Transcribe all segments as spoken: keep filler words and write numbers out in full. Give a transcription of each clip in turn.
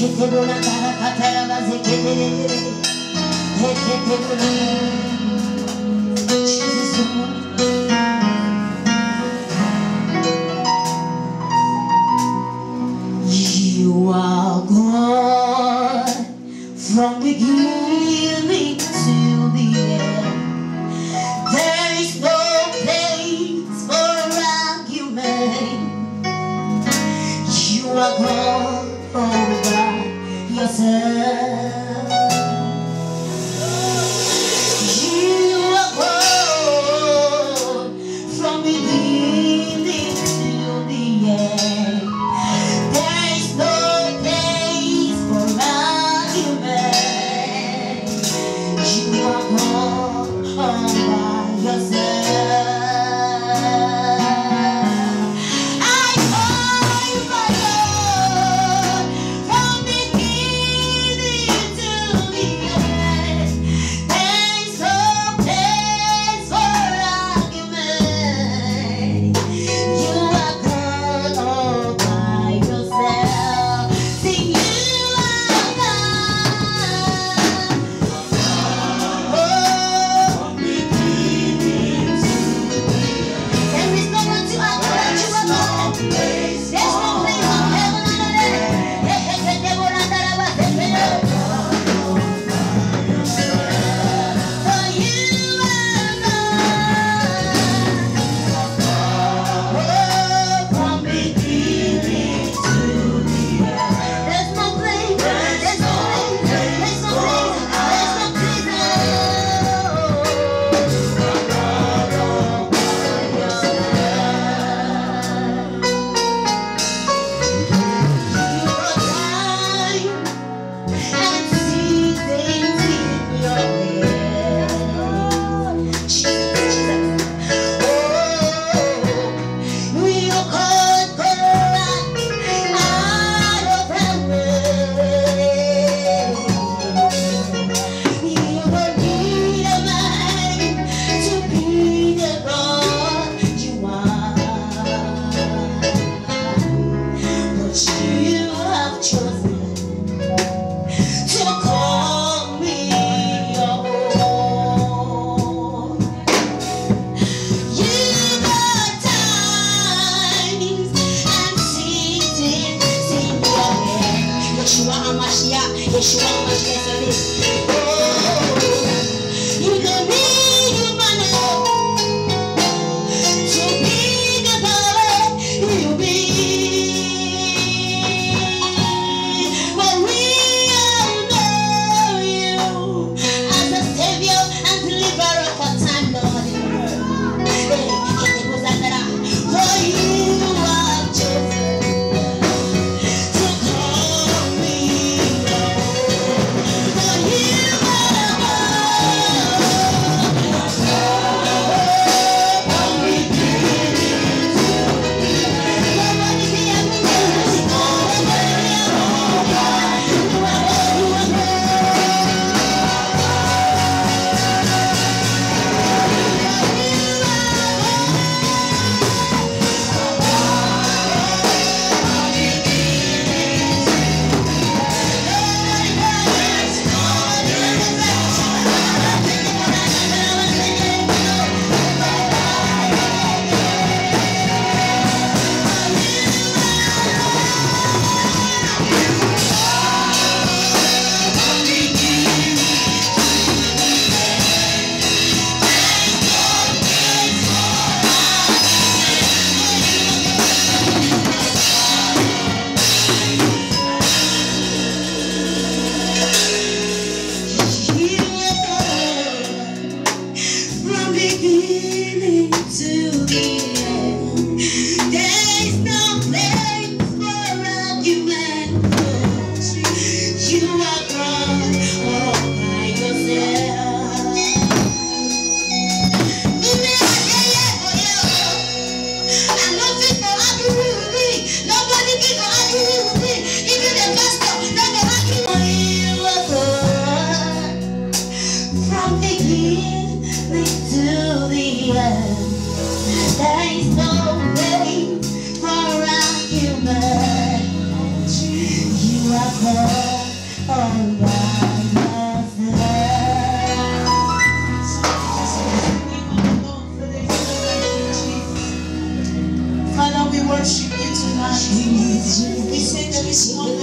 You are God from beginning to the end. There is no place for argument. You are God all by yourself. You are God from beginning to the end. There is no place for argument. You are God all by yourself. I call you my Lord from beginning to the end. There is no place for argument. You are God all by yourself. Sing, you are God. Oh, there is no one to argue with. You are God. There's no place on heaven and on earth. For you are God. Oh, from beginning to the end. There's no place. There's no place. There's no place. There's no place. And see things in your head. Jesus, Jesus. Oh, we are called correct out of the way. You don't need a man to be the God you are, but you have chosen to call me your own. You got times and seasons in your head. Yeshua HaMashiach, Yeshua HaMashiach, oh, you don't need human help to be the God you be. But we all know you as a Savior and Deliverer for time, Lord. Hey, for you are chosen to call me Lord. For you are God. From beginning to the end. Nobody be able to do it. Nobody be able to do it. You are God, you are from beginning to the end. There is no place for argument. You are God all by yourself. I'm not fit for arguing with me. Nobody can argue with me. Even the pastor, not the argument. You are God from beginning to the end. There is no place for argument. You are God.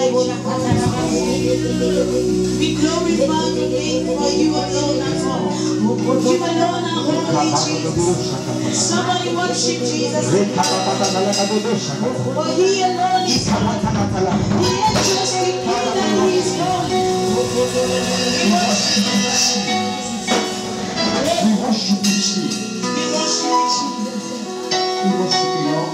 We glorify your name for you alone are God. You alone are holy, Jesus. Somebody worship Jesus. For he alone is God. He is just the King and he is God. We worship you. We worship you, Jesus. We worship you, Jesus. We worship you, Lord.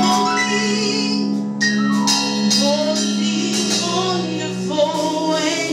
Holy, wonderful, and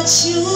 you